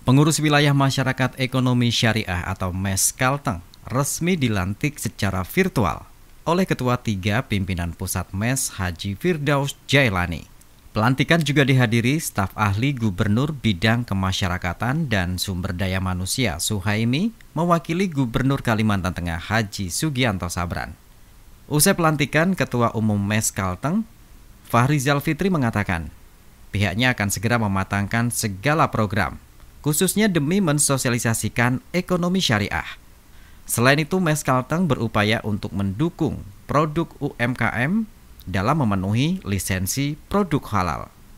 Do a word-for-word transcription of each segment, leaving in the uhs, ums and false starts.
Pengurus Wilayah Masyarakat Ekonomi Syariah atau M E S Kalteng resmi dilantik secara virtual oleh Ketua tiga Pimpinan Pusat M E S Haji Firdaus Jailani. Pelantikan juga dihadiri staf ahli Gubernur Bidang Kemasyarakatan dan Sumber Daya Manusia Suhaimi mewakili Gubernur Kalimantan Tengah Haji Sugianto Sabran. Usai pelantikan, Ketua Umum M E S Kalteng, Fahrizal Fitri mengatakan, pihaknya akan segera mematangkan segala program, khususnya demi mensosialisasikan ekonomi syariah. Selain itu, M E S Kalteng berupaya untuk mendukung produk U M K M dalam memenuhi lisensi produk halal.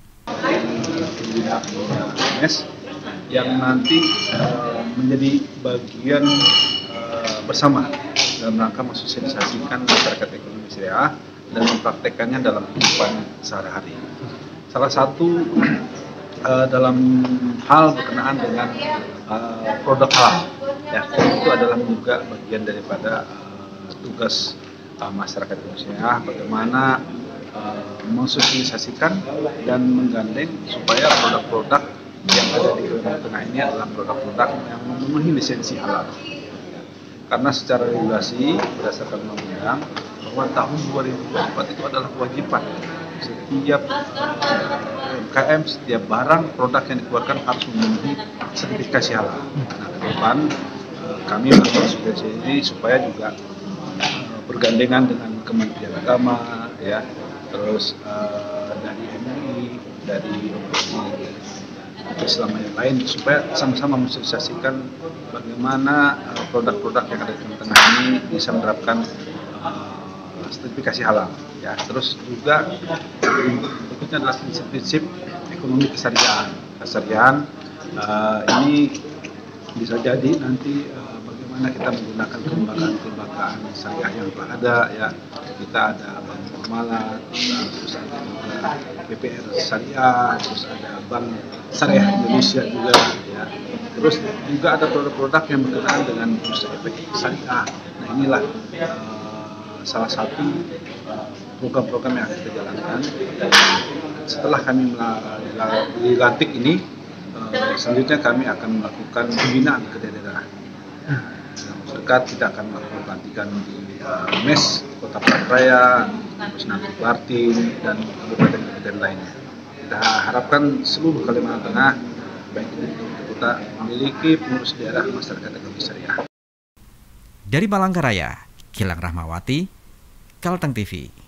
M E S yang nanti uh, menjadi bagian uh, bersama dalam rangka mensosialisasikan masyarakat ekonomi syariah dan mempraktekannya dalam kehidupan sehari-hari. Salah satu uh, dalam hal berkenaan dengan uh, produk halal, ya, itu adalah juga bagian daripada uh, tugas uh, masyarakat Indonesia, bagaimana uh, mensosialisasikan dan menggandeng supaya produk-produk yang ada di Kalimantan Tengah ini adalah produk-produk yang memenuhi lisensi halal. Karena secara regulasi berdasarkan undang-undang bahwa tahun dua ribu dua puluh empat itu adalah kewajiban setiap U M K M, setiap barang produk yang dikeluarkan harus memenuhi sertifikasi halal. Nah, ke depan kami melakukan ini supaya juga bergandengan dengan Kementerian Agama, ya, terus uh, dari M U I, dari Islam yang lain, supaya sama-sama mensosialisasikan bagaimana uh, produk-produk yang ada di tengah ini bisa menerapkan uh, sertifikasi halal. Ya, terus juga berikutnya adalah prinsip-prinsip ekonomi kesyariahan. Kesyariahan uh, ini bisa jadi nanti uh, bagaimana kita menggunakan kelembagaan-kelembagaan syariah yang telah ada, ya. Kita ada Bank Muamalat, terus ada juga B P R Syariah, terus ada Bank Syariah Indonesia juga, ya. Terus juga ada produk-produk yang berkenaan dengan bursa efek syariah. Nah, inilah uh, salah satu uh, program-program yang akan kita jalankan. Dan setelah kami dilantik ini, uh, selanjutnya kami akan melakukan pembinaan ke daerah. Dalam dekat kita akan melakukan pelantikan di uh, M E S Kota Palakraya, terus nanti Bartim, dan kabupaten-kabupaten lainnya. Kita harapkan seluruh Kalimantan Tengah, baik itu di kota, memiliki pengurus daerah masyarakat ekonomi syariah. Dari Palangkaraya, Gilang Rahmawati, Kalteng T V.